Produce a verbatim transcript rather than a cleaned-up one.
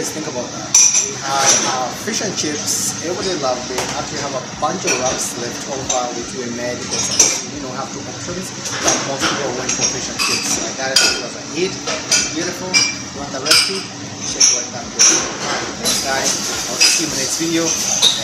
guys think about that? We had uh, fish and chips. Everybody loved it. Actually, have a bunch of wraps left over which we made because you know have two options. But most people went for fish and chips. I got it as a hit. It's beautiful. You want the recipe? Check right down below. Alright, thanks guys. I'll see you in the next video.